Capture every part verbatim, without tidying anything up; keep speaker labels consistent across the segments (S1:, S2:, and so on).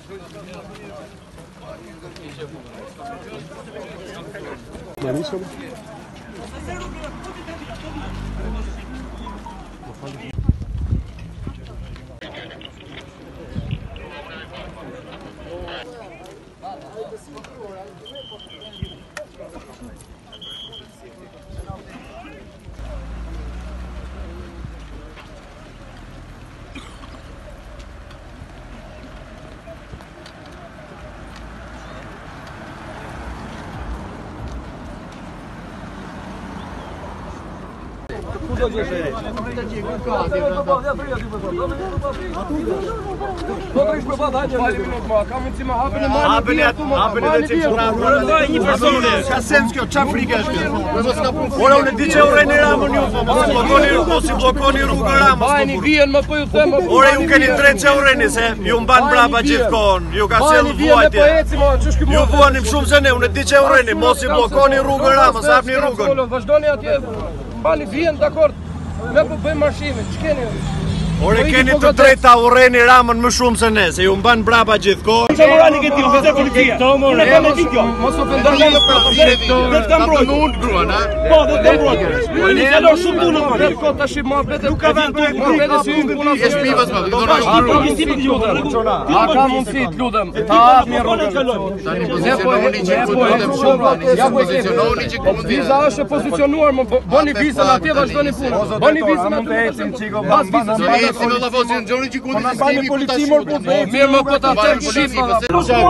S1: Një personi. Ka sens kjo, çfarë frikë është kjo? Ora unë di që urreni Ramën ju, po mos bllokoni rrugën, mos i bllokoni rrugën Ramës.
S2: Bajni vjen më po ju them.
S1: Ora ju keni drejt që urreni se ju mban brapa gjithkohon. Ju ka sjell vuajtje. Ju vuanim shumë se ne, unë di që urreni, mos i bllokoni rrugën Ramës, hapni rrugën.
S2: Vazhdoni atje. Mbani vjen, dakord. Ne po bëjmë marshimin, ç'keni?
S1: Ore keni të drejtë ta urreni Ramën më shumë se ne, se ju mban brapa gjithkohë.
S3: Çfarë morali ke ti, oficer policie? Unë kam me video.
S2: Mos ofendoni në prokurorin.
S3: Do të mbrojë unë gruan, a? Po, do të mbrojë. Unë jalo shumë punë më.
S2: Ne ko tash mohabet. Nuk ka vend drejt mohabet si unë puna.
S1: Je shpivës më, do rash.
S2: A ka mundësi të lutem? Ta hapni rrugën.
S1: Tani poziciononi që ku lutem shumë tani. Ja poziciononi që ku mundi.
S2: Viza është pozicionuar, bëni vizën atje vazhdoni punën. Bëni vizën atë ecim çiko. Pas vizën.
S1: Si do ta vozin Xhoni që kundi
S2: si kemi polici mor po mirë më po ta tek shifra.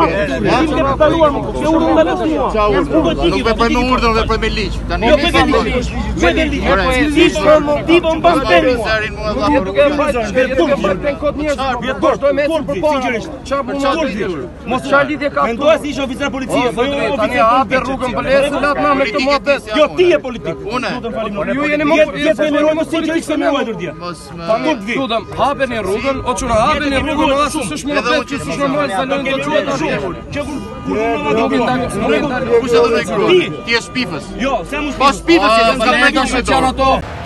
S2: Ti ke kaluar më. Se urdhën me lëndë.
S1: Çau. Nuk veproj me urdhën, veproj me ligj. Tani
S3: ne kemi ligj. Me ligj. Si shumë ti do mban tani.
S2: Nuk duke mbajtur shpejt marrën kod njerëz. Vjetor do me ecën përpara. Çfarë mund? Mos çfarë lidhje ka?
S3: Mendoja se ishe oficer policie, po jo
S2: tani hapë rrugën për lesë lat na me këtë mohabet.
S3: Jo ti je politik.
S1: Unë.
S2: Ju jeni më
S3: jetë me mos si që ishte me vajtur dia.
S2: Mos Lutem, hapeni rrugën, o çuna, hapeni rrugën, ora s'është më vetë që s'është normal sa lënë do çuat ashtu.
S3: Që kur kur do
S1: Kush do të ndaj gruan? Ti je shpifës.
S3: Jo, se mos.
S1: Po shpifës je, s'ka më dashur ato.